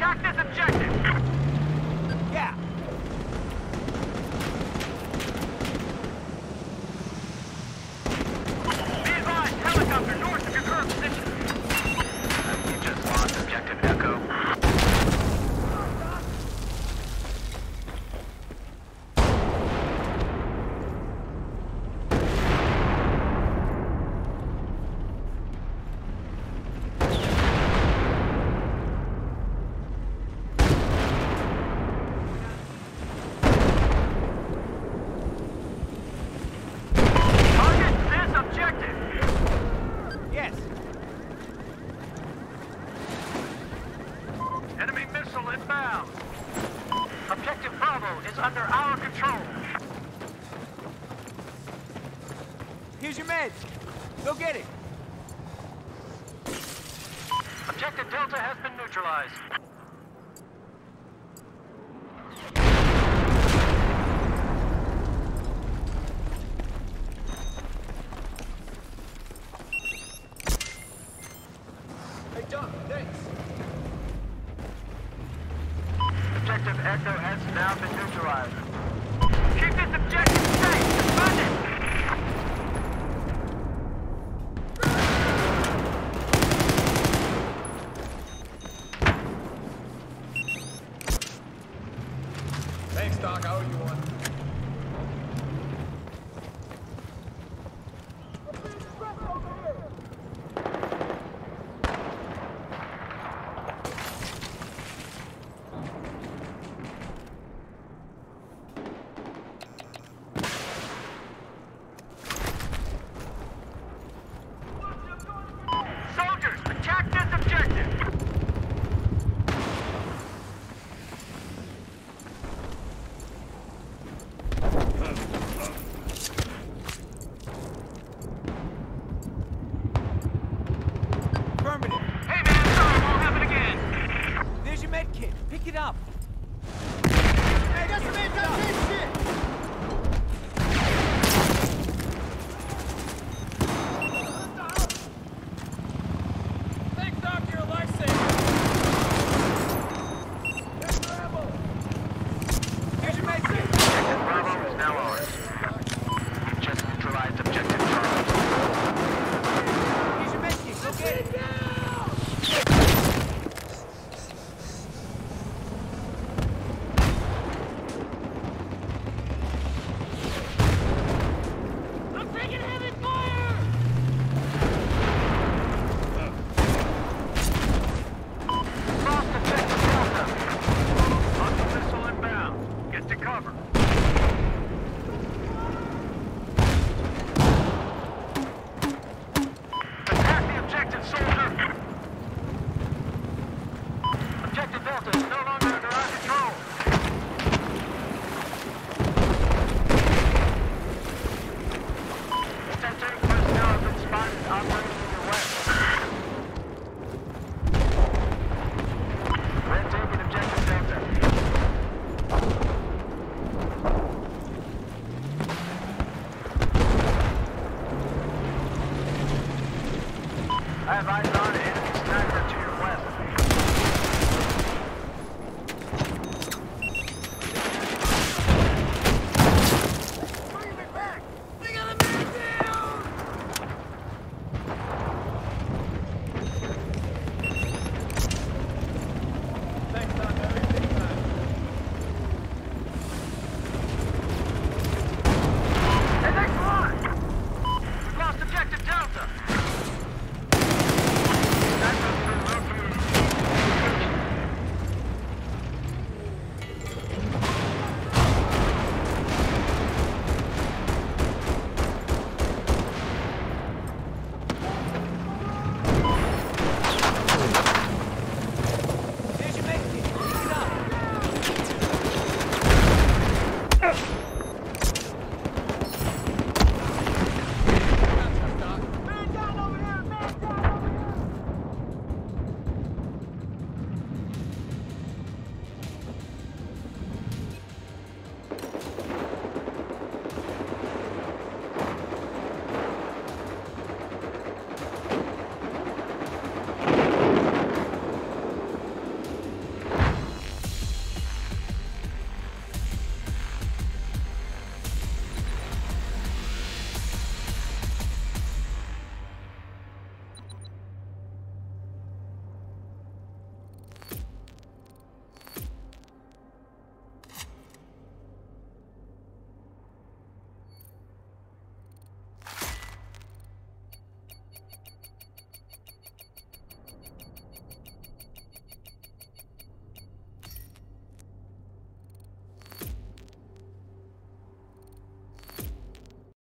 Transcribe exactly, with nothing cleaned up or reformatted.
Attack this objective! Yeah. Be advised, helicopter north of your current position. You just lost objective Echo. Enemy missile inbound. Objective Bravo is under our control. Here's your meds. Go get it. Objective Delta has been neutralized. Hey, Doc, thanks. Objective Echo has now been neutralized. Keep this objective safe! Defend it! Thanks, Doc. I owe you one. Soldiers, attack this objective! Affirmative. Hey man, sorry, won't happen again! There's your med kit. Pick it up. Hey, that's the man down this shit! Thanks, Doc. You're a lifesaver. Here's your ammo. Here's your med kit. Objective Bravo is now ours. We've just neutralized objective Charlie. Here's your med kit. Go get it. I'm taking heavy fire! Lost objective Delta. Hostile missile inbound. Get to cover. Attack the objective, soldier! Objective Delta is no longer under our control. Centering personnel have been spotted operating in your west. We're taking objective Delta. I have eyes on it.